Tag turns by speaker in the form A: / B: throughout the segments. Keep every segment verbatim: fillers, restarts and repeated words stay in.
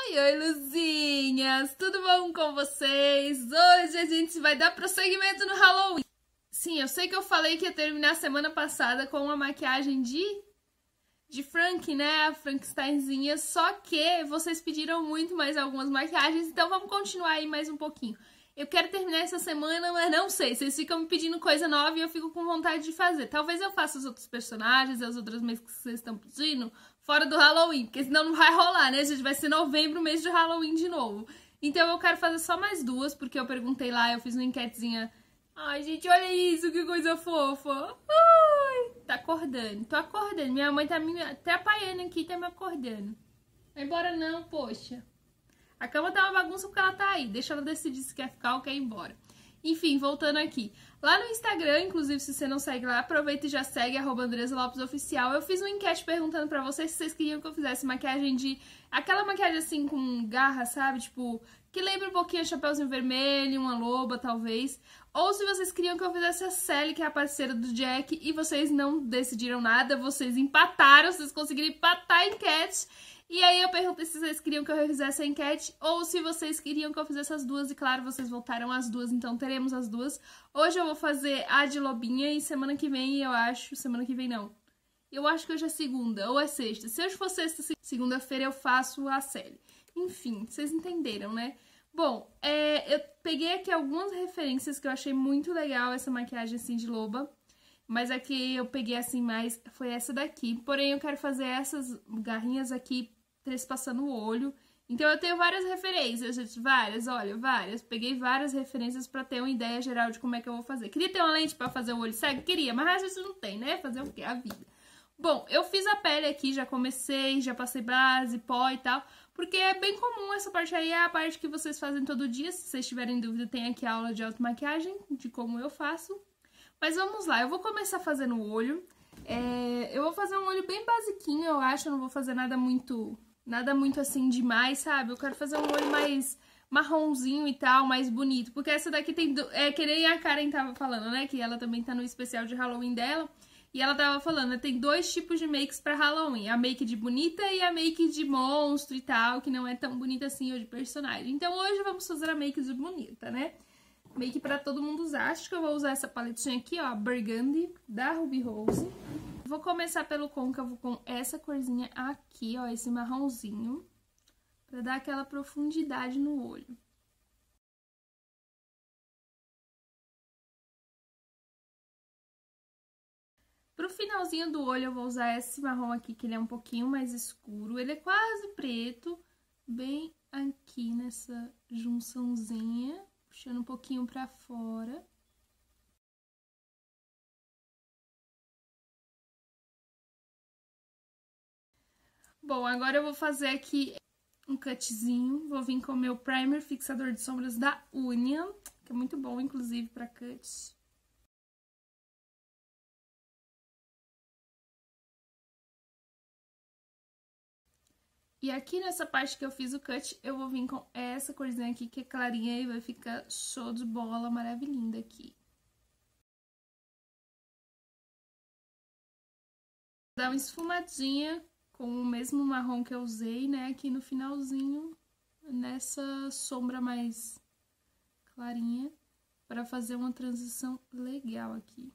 A: Oi, oi, Luzinhas! Tudo bom com vocês? Hoje a gente vai dar prosseguimento no Halloween. Sim, eu sei que eu falei que ia terminar a semana passada com uma maquiagem de, de Frank, né? A Frankensteinzinha, só que vocês pediram muito mais algumas maquiagens, então vamos continuar aí mais um pouquinho. Eu quero terminar essa semana, mas não sei, vocês ficam me pedindo coisa nova e eu fico com vontade de fazer. Talvez eu faça os outros personagens, as outras meses que vocês estão pedindo, fora do Halloween, porque senão não vai rolar, né, gente? Vai ser novembro, mês de Halloween de novo. Então eu quero fazer só mais duas, porque eu perguntei lá, eu fiz uma enquetezinha. Ai, gente, olha isso, que coisa fofa. Ai, tá acordando, tô acordando. Minha mãe tá me atrapalhando aqui, tá me acordando. Vai embora não, poxa. A cama tá uma bagunça porque ela tá aí. Deixa ela decidir se quer ficar ou quer ir embora. Enfim, voltando aqui. Lá no Instagram, inclusive, se você não segue lá, aproveita e já segue, arroba Andresa Lopes Oficial. Eu fiz uma enquete perguntando pra vocês se vocês queriam que eu fizesse maquiagem de... Aquela maquiagem assim, com garra, sabe? Tipo, que lembra um pouquinho a Chapeuzinho Vermelho, uma loba, talvez. Ou se vocês queriam que eu fizesse a Sally, que é a parceira do Jack, e vocês não decidiram nada, vocês empataram, vocês conseguiram empatar a enquete. E aí eu perguntei se vocês queriam que eu fizesse a enquete ou se vocês queriam que eu fizesse as duas. E claro, vocês votaram as duas, então teremos as duas. Hoje eu vou fazer a de lobinha e semana que vem eu acho... Semana que vem não. Eu acho que hoje é segunda ou é sexta. Se hoje for sexta, segunda-feira eu faço a Sally. Enfim, vocês entenderam, né? Bom, é, eu peguei aqui algumas referências que eu achei muito legal essa maquiagem assim de loba. Mas a que eu peguei assim mais foi essa daqui. Porém, eu quero fazer essas garrinhas aqui trespassando o olho. Então eu tenho várias referências, gente, várias, olha, várias. Peguei várias referências pra ter uma ideia geral de como é que eu vou fazer. Queria ter uma lente pra fazer o olho cego? Queria, mas às vezes não tem, né? Fazer o quê? A vida. Bom, eu fiz a pele aqui, já comecei, já passei base, pó e tal, porque é bem comum essa parte aí, é a parte que vocês fazem todo dia. Se vocês tiverem dúvida, tem aqui a aula de automaquiagem, de como eu faço. Mas vamos lá, eu vou começar fazendo o olho. É, eu vou fazer um olho bem basiquinho, eu acho, eu não vou fazer nada muito... Nada muito assim demais, sabe? Eu quero fazer um olho mais marronzinho e tal, mais bonito. Porque essa daqui tem... Do... É que nem a Karen tava falando, né? Que ela também tá no especial de Halloween dela. E ela tava falando, né? Tem dois tipos de makes pra Halloween. A make de bonita e a make de monstro e tal, que não é tão bonita assim, ou de personagem. Então hoje vamos fazer a make de bonita, né? Make pra todo mundo usar. Acho que eu vou usar essa paletinha aqui, ó, Burgundy, da Ruby Rose. Vou começar pelo côncavo com essa corzinha aqui, ó, esse marronzinho, pra dar aquela profundidade no olho. Pro finalzinho do olho eu vou usar esse marrom aqui, que ele é um pouquinho mais escuro, ele é quase preto, bem aqui nessa junçãozinha, puxando um pouquinho pra fora. Bom, agora eu vou fazer aqui um cutzinho, vou vir com o meu primer fixador de sombras da Union, que é muito bom, inclusive, pra cut. E aqui nessa parte que eu fiz o cut, eu vou vir com essa corzinha aqui, que é clarinha, e vai ficar show de bola, maravilhinda aqui. Dá uma esfumadinha com o mesmo marrom que eu usei, né, aqui no finalzinho, nessa sombra mais clarinha, para fazer uma transição legal aqui.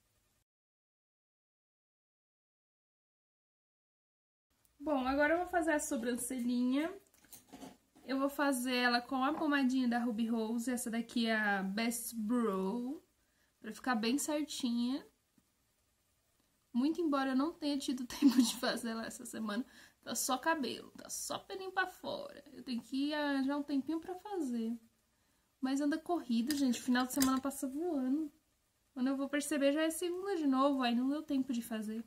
A: Bom, agora eu vou fazer a sobrancelhinha. Eu vou fazer ela com a pomadinha da Ruby Rose, essa daqui é a Best Brow, pra ficar bem certinha. Muito embora eu não tenha tido tempo de fazer ela essa semana, tá só cabelo, tá só pelinho pra fora. Eu tenho que arranjar um tempinho pra fazer. Mas anda corrida, gente, final de semana passa voando. Quando eu vou perceber já é segunda de novo, aí não deu tempo de fazer.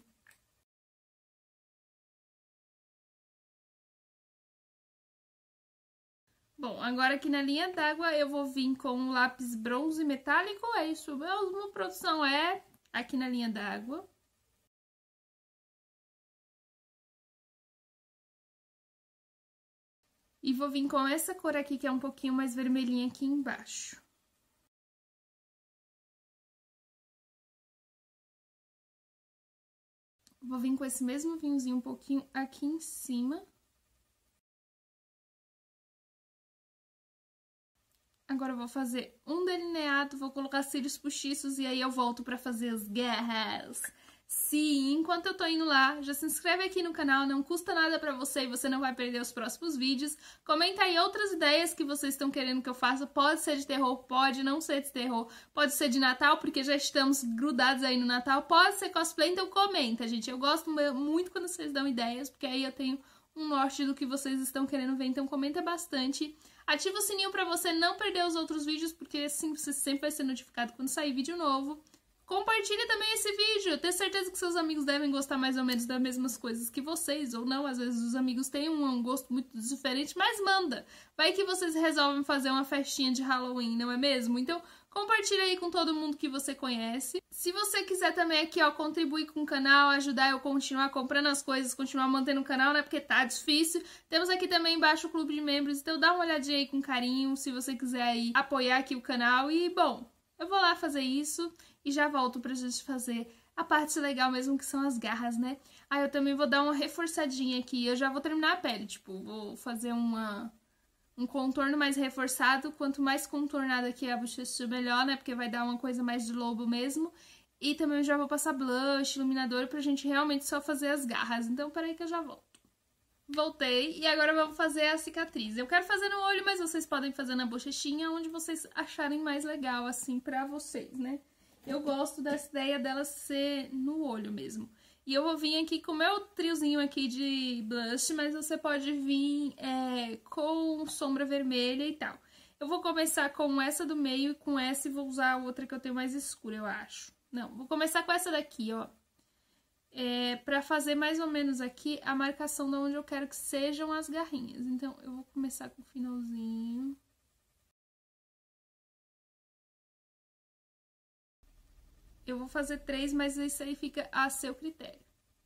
A: Bom, agora aqui na linha d'água eu vou vir com um lápis bronze metálico, é isso mesmo, a produção é aqui na linha d'água. E vou vir com essa cor aqui, que é um pouquinho mais vermelhinha aqui embaixo. Vou vir com esse mesmo vinhozinho um pouquinho aqui em cima. Agora eu vou fazer um delineado, vou colocar cílios postiços e aí eu volto pra fazer as garras. Sim, enquanto eu tô indo lá, já se inscreve aqui no canal, não custa nada pra você e você não vai perder os próximos vídeos. Comenta aí outras ideias que vocês estão querendo que eu faça, pode ser de terror, pode não ser de terror, pode ser de Natal, porque já estamos grudados aí no Natal, pode ser cosplay, então comenta, gente. Eu gosto muito quando vocês dão ideias, porque aí eu tenho um norte do que vocês estão querendo ver, então comenta bastante. Ativa o sininho pra você não perder os outros vídeos, porque assim você sempre vai ser notificado quando sair vídeo novo. Compartilhe também esse vídeo, eu tenho certeza que seus amigos devem gostar mais ou menos das mesmas coisas que vocês, ou não, às vezes os amigos têm um, um gosto muito diferente, mas manda! Vai que vocês resolvem fazer uma festinha de Halloween, não é mesmo? Então compartilha aí com todo mundo que você conhece. Se você quiser também aqui, ó, contribuir com o canal, ajudar eu a continuar comprando as coisas, continuar mantendo o canal, né, porque tá difícil. Temos aqui também embaixo o clube de membros, então dá uma olhadinha aí com carinho, se você quiser aí apoiar aqui o canal. E, bom, eu vou lá fazer isso e já volto pra gente fazer a parte legal mesmo, que são as garras, né? Aí eu também vou dar uma reforçadinha aqui, eu já vou terminar a pele, tipo, vou fazer uma... um contorno mais reforçado, quanto mais contornado aqui a bochecha, melhor, né? Porque vai dar uma coisa mais de lobo mesmo. E também eu já vou passar blush, iluminador, pra gente realmente só fazer as garras. Então, peraí que eu já volto. Voltei, e agora eu vou fazer a cicatriz. Eu quero fazer no olho, mas vocês podem fazer na bochechinha, onde vocês acharem mais legal, assim, pra vocês, né? Eu gosto dessa ideia dela ser no olho mesmo. E eu vou vir aqui com o meu triozinho aqui de blush, mas você pode vir é, com sombra vermelha e tal. Eu vou começar com essa do meio e com essa e vou usar a outra que eu tenho mais escura, eu acho. Não, vou começar com essa daqui, ó. É, pra fazer mais ou menos aqui a marcação de onde eu quero que sejam as garrinhas. Então, eu vou começar com o finalzinho. Eu vou fazer três, mas isso aí fica a seu critério.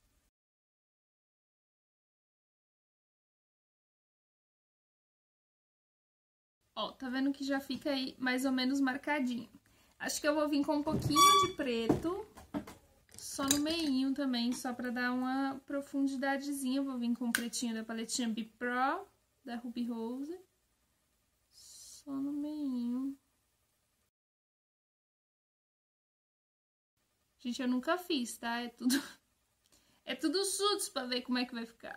A: Ó, tá vendo que já fica aí mais ou menos marcadinho. Acho que eu vou vir com um pouquinho de preto, só no meinho também, só pra dar uma profundidadezinha. Eu vou vir com o pretinho da paletinha Be Pro, da Ruby Rose, só no meinho. Gente, eu nunca fiz, tá? É tudo, é tudo sutos pra ver como é que vai ficar.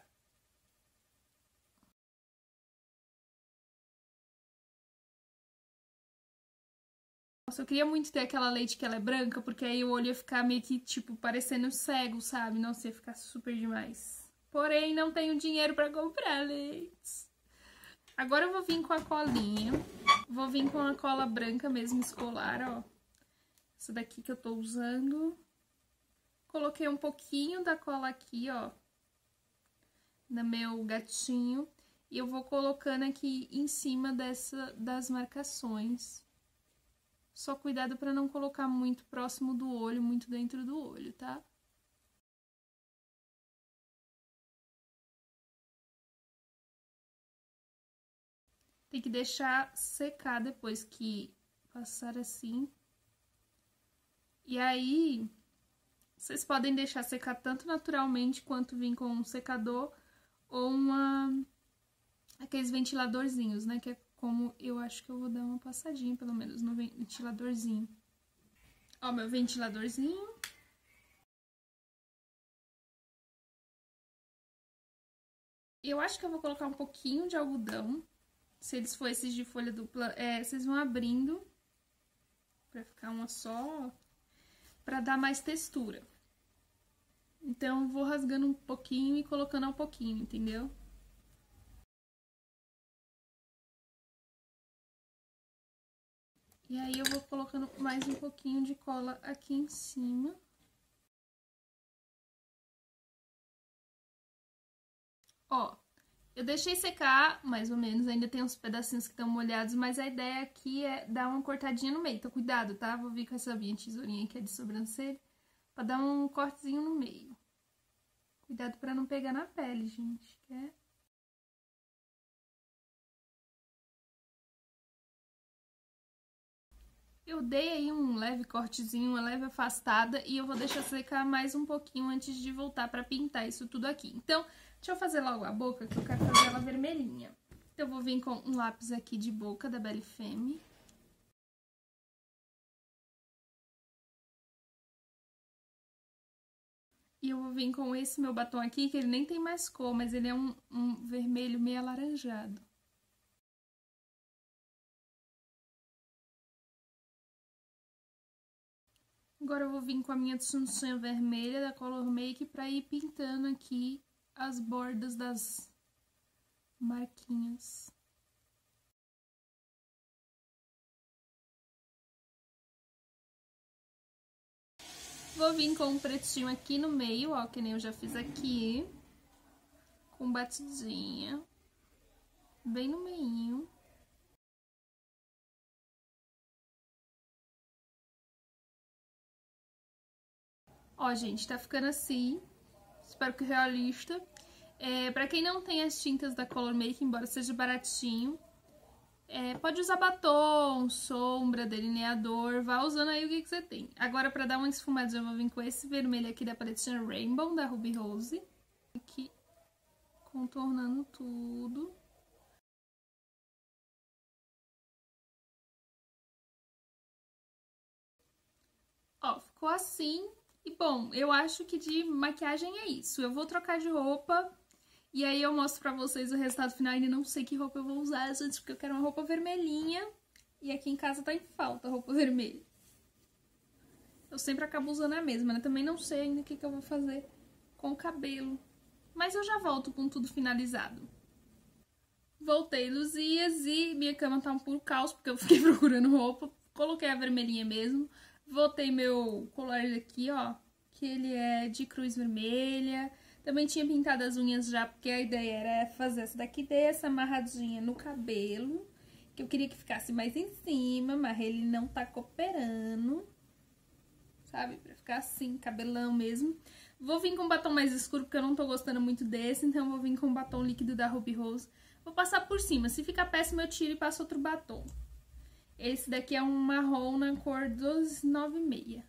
A: Nossa, eu queria muito ter aquela leite que ela é branca, porque aí o olho ia ficar meio que, tipo, parecendo cego, sabe? Nossa, ia ficar super demais. Porém, não tenho dinheiro pra comprar leite. Agora eu vou vir com a colinha. Vou vir com a cola branca mesmo, escolar, ó. Essa daqui que eu tô usando. Coloquei um pouquinho da cola aqui, ó, no meu gatinho. E eu vou colocando aqui em cima dessa, das marcações. Só cuidado pra não colocar muito próximo do olho, muito dentro do olho, tá? Tem que deixar secar depois que passar assim. E aí, vocês podem deixar secar tanto naturalmente quanto vir com um secador ou uma... aqueles ventiladorzinhos, né? Que é como eu acho que eu vou dar uma passadinha, pelo menos, no ventiladorzinho. Ó, meu ventiladorzinho. Eu acho que eu vou colocar um pouquinho de algodão. Se eles for esses de folha dupla, é, vocês vão abrindo pra ficar uma só, pra dar mais textura. Então, eu vou rasgando um pouquinho e colocando um pouquinho, entendeu? E aí, eu vou colocando mais um pouquinho de cola aqui em cima. Ó, eu deixei secar, mais ou menos, ainda tem uns pedacinhos que estão molhados, mas a ideia aqui é dar uma cortadinha no meio. Então, cuidado, tá? Vou vir com essa minha tesourinha que é de sobrancelha, pra dar um cortezinho no meio. Cuidado pra não pegar na pele, gente, que é... Eu dei aí um leve cortezinho, uma leve afastada, e eu vou deixar secar mais um pouquinho antes de voltar pra pintar isso tudo aqui. Então, deixa eu fazer logo a boca, que eu quero fazer ela vermelhinha. Então, eu vou vir com um lápis aqui de boca da Belle Femme. E eu vou vir com esse meu batom aqui, que ele nem tem mais cor, mas ele é um, um vermelho meio alaranjado. Agora eu vou vir com a minha tsunsunha vermelha da Color Make pra ir pintando aqui as bordas das marquinhas. Vou vir com um pretinho aqui no meio, ó, que nem eu já fiz aqui. Com batidinha. Bem no meinho. Ó, gente, tá ficando assim. Espero que realista. É, pra quem não tem as tintas da Color Make, embora seja baratinho, é, pode usar batom, sombra, delineador, vá usando aí o que, que você tem. Agora, pra dar uma esfumadinha, eu vou vir com esse vermelho aqui da paletinha Rainbow, da Ruby Rose. Aqui, contornando tudo. Ó, ficou assim. E, bom, eu acho que de maquiagem é isso. Eu vou trocar de roupa e aí eu mostro pra vocês o resultado final. Ainda não sei que roupa eu vou usar, gente, porque eu quero uma roupa vermelhinha. E aqui em casa tá em falta a roupa vermelha. Eu sempre acabo usando a mesma, né? Também não sei ainda o que, que eu vou fazer com o cabelo. Mas eu já volto com tudo finalizado. Voltei, Luzias, e minha cama tá um puro caos, porque eu fiquei procurando roupa. Coloquei a vermelhinha mesmo. Voltei meu colar aqui, ó, que ele é de cruz vermelha. Também tinha pintado as unhas já, porque a ideia era fazer essa daqui, dessa amarradinha no cabelo, que eu queria que ficasse mais em cima, mas ele não tá cooperando, sabe? Pra ficar assim, cabelão mesmo. Vou vir com um batom mais escuro, porque eu não tô gostando muito desse, então vou vir com um batom líquido da Ruby Rose. Vou passar por cima, se ficar péssimo eu tiro e passo outro batom. Esse daqui é um marrom na cor dos nove e meia.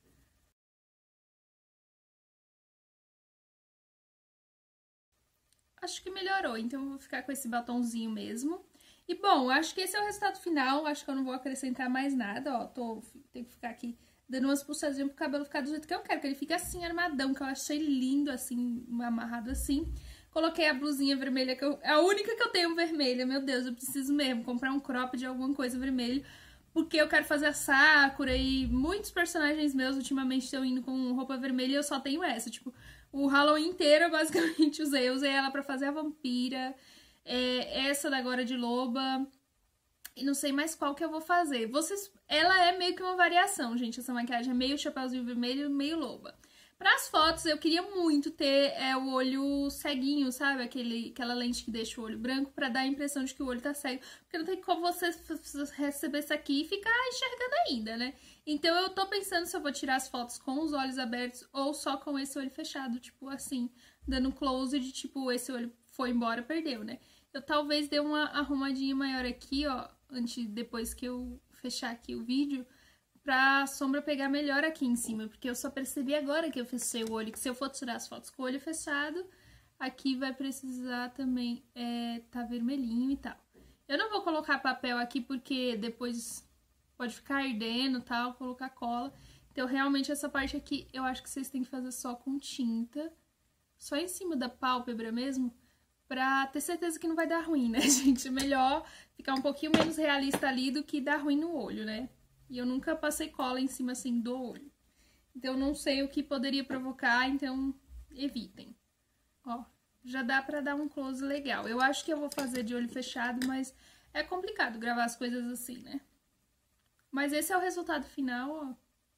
A: Acho que melhorou, então eu vou ficar com esse batonzinho mesmo. E, bom, acho que esse é o resultado final. Acho que eu não vou acrescentar mais nada, ó. Tô, tenho que ficar aqui dando umas puxadinhas pro cabelo ficar do jeito que eu quero. Que ele fique assim, armadão, que eu achei lindo, assim, amarrado assim. Coloquei a blusinha vermelha, que eu, é a única que eu tenho vermelha. Meu Deus, eu preciso mesmo comprar um crop de alguma coisa vermelho. Porque eu quero fazer a Sakura e muitos personagens meus ultimamente estão indo com roupa vermelha e eu só tenho essa. Tipo, o Halloween inteiro eu basicamente usei. Eu usei ela pra fazer a vampira, é, essa da agora de loba. E não sei mais qual que eu vou fazer. Vocês, ela é meio que uma variação, gente. Essa maquiagem é meio chapéuzinho vermelho, meio loba. Para as fotos, eu queria muito ter é, o olho ceguinho, sabe? Aquele, aquela lente que deixa o olho branco pra dar a impressão de que o olho tá cego. Porque não tem como você receber isso aqui e ficar enxergando ainda, né? Então eu tô pensando se eu vou tirar as fotos com os olhos abertos ou só com esse olho fechado, tipo assim, dando close de tipo, esse olho foi embora, perdeu, né? Eu talvez dê uma arrumadinha maior aqui, ó, antes, depois que eu fechar aqui o vídeo, pra sombra pegar melhor aqui em cima, porque eu só percebi agora que eu fechei o olho, que se eu for tirar as fotos com o olho fechado, aqui vai precisar também é, tá vermelhinho e tal. Eu não vou colocar papel aqui porque depois pode ficar ardendo e tal, colocar cola. Então, realmente, essa parte aqui eu acho que vocês têm que fazer só com tinta, só em cima da pálpebra mesmo, pra ter certeza que não vai dar ruim, né, gente? É melhor ficar um pouquinho menos realista ali do que dar ruim no olho, né? E eu nunca passei cola em cima, assim, do olho. Então, não sei o que poderia provocar, então evitem. Ó, já dá pra dar um close legal. Eu acho que eu vou fazer de olho fechado, mas é complicado gravar as coisas assim, né? Mas esse é o resultado final, ó.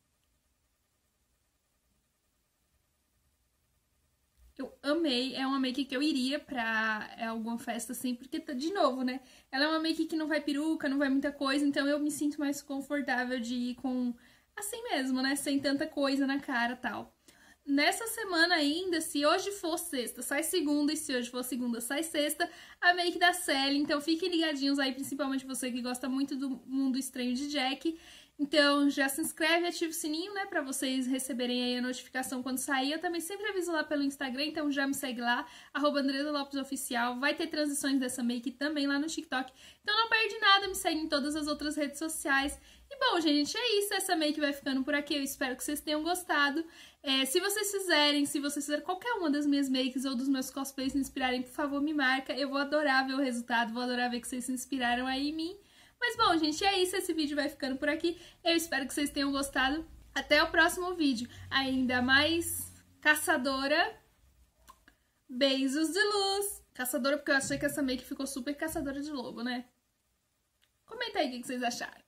A: Eu amei, é uma make que eu iria pra alguma festa assim, porque, de novo, né? Ela é uma make que não vai peruca, não vai muita coisa, então eu me sinto mais confortável de ir com assim mesmo, né? Sem tanta coisa na cara e tal. Nessa semana ainda, se hoje for sexta, sai segunda, e se hoje for segunda, sai sexta, a make da Sally. Então fiquem ligadinhos aí, principalmente você que gosta muito do Mundo Estranho de Jack. Então já se inscreve, ativa o sininho, né, pra vocês receberem aí a notificação quando sair. Eu também sempre aviso lá pelo Instagram, então já me segue lá, arroba Andresa Lopes Oficial. Vai ter transições dessa make também lá no TikTok. Então não perde nada, me segue em todas as outras redes sociais. E bom, gente, é isso. Essa make vai ficando por aqui. Eu espero que vocês tenham gostado. É, se vocês fizerem, se vocês fizerem qualquer uma das minhas makes ou dos meus cosplays se inspirarem, por favor, me marca. Eu vou adorar ver o resultado, vou adorar ver que vocês se inspiraram aí em mim. Mas bom, gente, é isso. Esse vídeo vai ficando por aqui. Eu espero que vocês tenham gostado. Até o próximo vídeo. Ainda mais caçadora. Beijos de luz. Caçadora, porque eu achei que essa make ficou super caçadora de lobo, né? Comenta aí o que vocês acharam.